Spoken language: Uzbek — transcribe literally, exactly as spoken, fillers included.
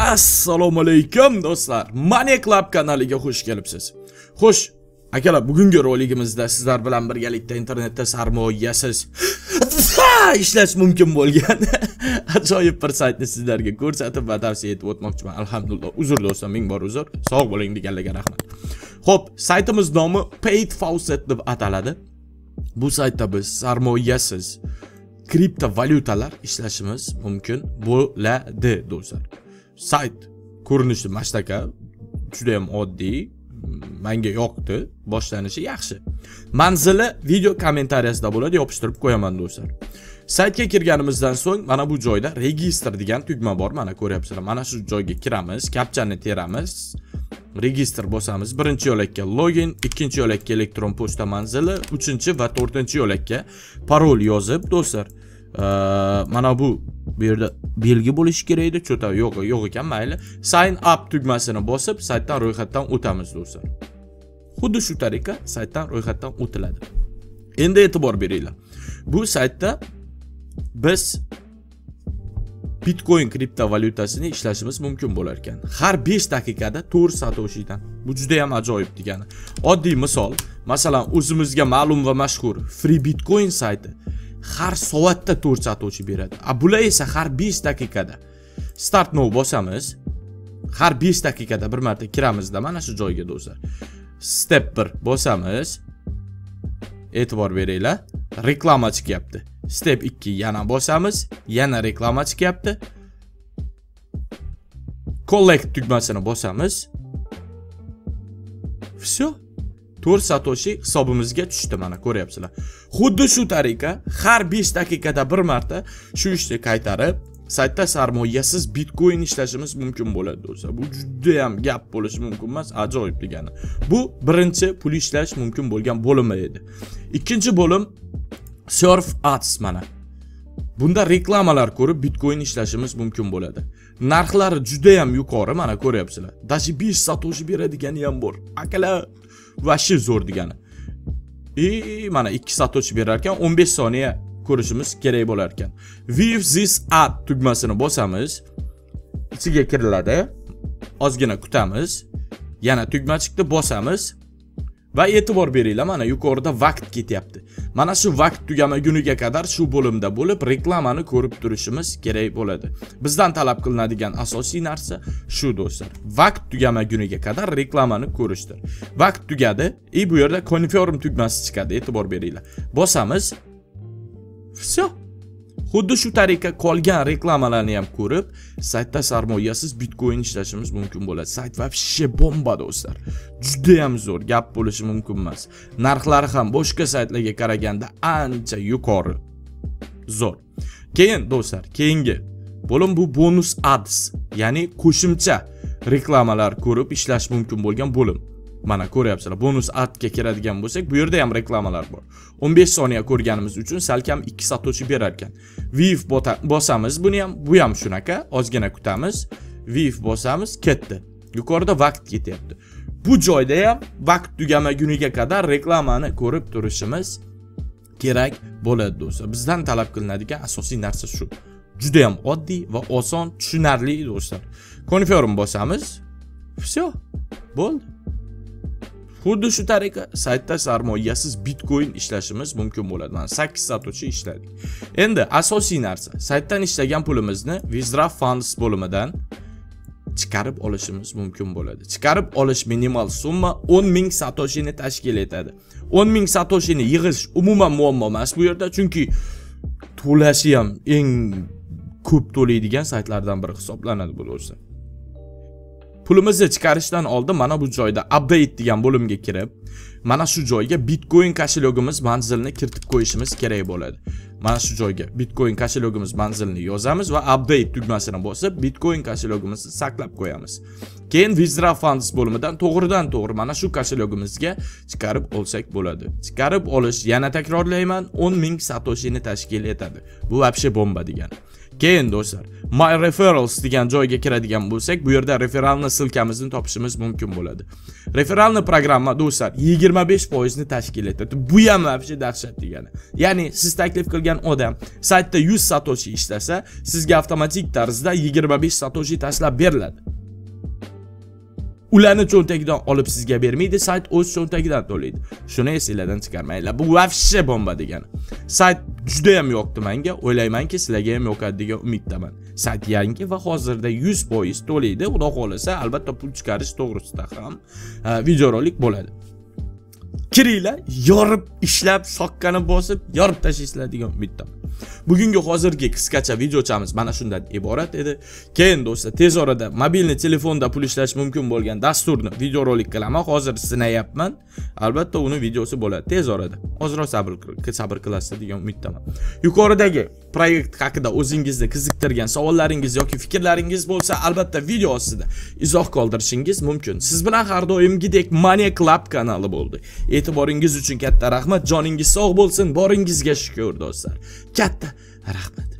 Assalomu alaykum do'stlar. Money Club kanaliga xush kelibsiz. Xush, akalar, bugungi roligimizda sizlar bilan birgalikda internetda sarmoyasiz ishlash mumkin bo'lgan ajoyib bir saytni sizlarga ko'rsatib va tavsiya etib o'tmoqchiman. Alhamdulillah. Uzr do'stlar, ming bor uzr. Sog' bo'ling deganlarga rahmat. Xo'p, saytimiz nomi Paid Faucet deb ataladi. Bu saytda biz sarmoyasiz kriptovalyutalar ishlashimiz mumkin bo'ladi do'stlar. Sayt ko'rinishi mashtaka, juda ham oddiy, menga yoqdi, boshlanishi yaxshi. Manzili video kommentariyasida bo'ladi, yopishtirib qo'yaman do'stlar. Saytga kirganimizdan so'ng mana bu joyda registr degan tugma bor, mana ko'ryapsizlar. Mana shu joyga kiramiz, kapchani teramiz, registr bosamiz. Birinchi yo'lakka login, ikkinchi yo'lakka elektron pochta manzili, uchinchi va to'rtinchi yo'lakka parol yozib do'stlar. Mana bu bu yerda belgi bo'lishi kerak edi, cho'ta yo'q, yo'q ekan, mayli. Sign up tugmasini bosib, saytdan ro'yxatdan o'tamiz do'stlar. Xuddi shu tariqa saytdan ro'yxatdan o'tiladi. Endi e'tibor beringlar. Bu saytda biz Bitcoin kriptovalyutasini ishlashimiz mumkin bo'lar ekan. Har besh daqiqada to'rt satoshidan. Bu juda ham ajoyib degani. Oddiy misol, masalan, o'zimizga ma'lum va mashhur Free Bitcoin sayti har soatda to'rt satoshi beradi. A bular esa har besh daqiqada. Start now bosamiz. Har besh daqiqada bir marta kiramizda mana shu joyga do'stlar. Step bir bosamiz. E'tibor beringlar. Reklama chiqyapti. Step ikki yana bosamiz. Yana reklama chiqyapti. Collect tugmasini bosamiz. Всё. to'rt satoshi hisobimizga tushdi, mana ko'ryapsizlar. Xuddi shu tariqa har besh daqiqada bir marta shu ishni qaytarib, saytda sarmoyasiz Bitcoin ishlashimiz mumkin bo'ladi do'stlar. Bu juda ham gap bo'lishi mumkin emas, ajoyib degani. Bu birinchi pul ishlash mumkin bo'lgan bo'limi edi. Ikkinchi bo'lim Surf Ads mana. Bunda reklamalar ko'rib Bitcoin ishlashimiz mumkin bo'ladi. Narxlari juda ham yuqori, mana ko'ryapsizlar. Dashi besh satoshi beradigani ham bor. Akalar vashi zo'r degani. E mana ikki satoshi berar ekan, o'n besh soniya ko'rishimiz kerak bo'lar ekan. View this ad tugmasini bosamiz. Ichiga kiriladi. Ozgina kutamiz. Yana tugma chiqdi, bosamiz. Va e'tibor beringlar, mana yuqorida vaqt ketyapti. Mana shu vaqt tugamaguniga qadar shu bo'limda bo'lib reklamani ko'rib turishimiz kerak bo'ladi. Bizdan talab qilinadigan asosiy narsa shu do'stlar. Vaqt tugamaguniga qadar reklamani ko'rishdir. Vaqt tugadi, e bu yerda confirm tugmasi chiqadi, e'tibor beringlar. Bosamiz. Всё. Xuddi shu tariqa qolgan reklamalarni ham ko'rib, saytda sarmoyasiz Bitcoin ishlashimiz mumkin bo'ladi. Sayt vobshe bomba do'stlar. Juda ham zo'r, gap bo'lishi mumkin emas. Narxlari ham boshqa saytlarga qaraganda ancha yuqori. Zo'r. Keyin do'stlar, keyingi bo'lim bu bonus ads, ya'ni qo'shimcha reklamalar ko'rib ishlash mumkin bo'lgan bo'lim. Mana ko'ryapsizlar, bonus adga kiradigan bo'lsak, bu yerda ham reklamalar bor. o'n besh soniya ko'rganimiz uchun salkam ikki satoshi berar ekan. View bosamiz, buni ham, bu ham shunaqa, ozgina kutamiz. View bosamiz, ketdi. Yuqorida vaqt ketyapti. Bu joyda ham vaqt tugamaguniga qadar reklamani ko'rib turishimiz kerak bo'ladi do'stlar. Bizdan talab qilinadigan asosiy narsa shu. Juda ham oddiy va oson, tushunarli do'stlar. Confirm bosamiz. Всё. Bo'ldi. Xuddi shu tariqa saytda sarmoyasiz Bitcoin ishlashimiz mumkin bo'ladi. Mana sakkiz satoshi ishladik. Endi asosiy narsa, saytdan ishlagan pulimizni Withdraw Funds bo'limidan chiqarib olishimiz mumkin bo'ladi. Chiqarib olish minimal summa o'n ming satoshini tashkil etadi. o'n ming satoshini yig'ish umuman muammo emas bu yerda, chunki to'lashi ham eng ko'p to'laydigan saytlardan biri hisoblanadi bu do'stlar. Pulimizni chiqarishdan oldin mana bu joyda update degan bo'limga kirib, mana shu joyga Bitcoin kashelogimiz manzilini kiritib qo'yishimiz kerak bo'ladi. Mana shu joyga Bitcoin kashelogimiz manzilini yozamiz va update tugmasini bosib, Bitcoin kashelogimizni saqlab qo'yamiz. Keyin Withdraw Funds bo'limidan to'g'ridan to'g'ri mana shu kashelogimizga chiqarib olsak bo'ladi. Chiqarib olish, yana takrorlayman, o'n ming satoshini tashkil etadi. Bu vobshe bomba degani. Keyin do'stlar, My Referrals degan joyga kiradigan bo'lsak, bu yerda referralni silkamizni topishimiz mumkin bo'ladi. Referralni programma do'stlar yigirma besh foiz ni tashkil etadi. Bu ham вообще dahshat degani. Ya'ni siz taklif qilgan odam saytda yuz satoshi ishlasa, sizga avtomatik tarzda yigirma besh satoshi tashlab beriladi. Ularni cho'ntagidan olib sizga bermaydi, sayt o'z cho'ntagidan to'laydi. Shuni esingizdan chiqarmanglar. Bu вообще bomba degani. Sayt juda ham yoqdi menga. O'ylaymanki, sizlarga ham yoqadi degan umiddaman. Sayt yangi va hozirda yuz foiz to'laydi. Xudo xolasa, albatta pul chiqarish to'g'risida ham videorolik bo'ladi. Kiringlar, yorib ishlab, soqqani bosib, yorib tashlaysizlar degan umiddaman. Bugungi hozirgi qisqacha videochamiz mana shundan iborat edi. Keyin do'stlar, tez orada mobilni telefonda pul ishlash mumkin bo'lgan dasturni videorolik qilaman. Hozir sinayapman. Albatta uni videosi bo'ladi tez orada. Ozroq sabr sabr qilasizlar degan umiddaman. Yuqoridagi proyekt haqida o'zingizni qiziqtirgan savollaringiz yoki fikrlaringiz bo'lsa, albatta video ostida izoh qoldirishingiz mumkin. Siz bilan har doimgidek Money Club kanali bo'ldi. E'tiboringiz uchun katta rahmat. Joningiz sog' bo'lsin. Boringizga shukr do'stlar. Katta rahmat.